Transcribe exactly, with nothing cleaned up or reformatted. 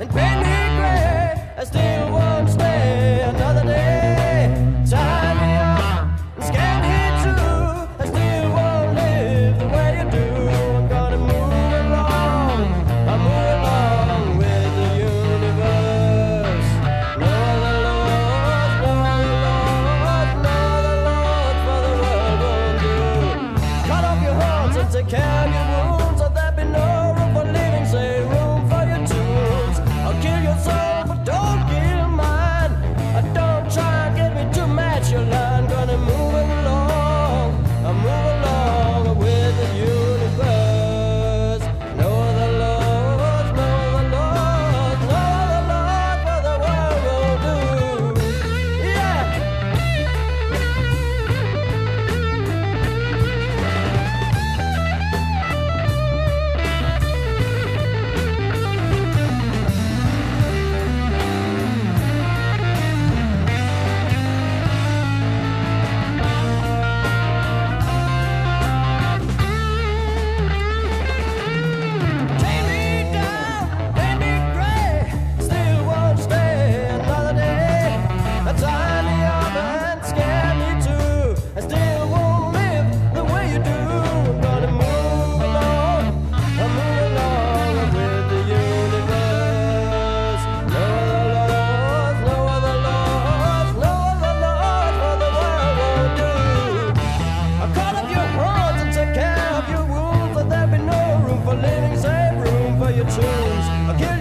and paint me gray. I still won't stay another day. Tie me up and scare me too. I still won't live the way you do. I'm gonna move along, I'm moving along with the universe. No other laws, no other laws, no other laws for the world won't do. Cut off your horns and take care of your wounds, so there be no room for living, say room for your tunes. I'll kill your soul, but don't kill mine. I don't try and get me to match your line. Gonna move along, I move along with the universe. No other laws, no other laws, no other laws for the world will do. Yeah. Take me down, paint me gray, still won't stay another day. Tie me up and scare me too. I still won't live the way you do. I'm gonna move along, I'm moving along with the universe. No other laws, no other laws, no other laws for the world won't do. I cut off your horns and take care of your wounds, so there be no room for living, save room for your tunes. I'll kill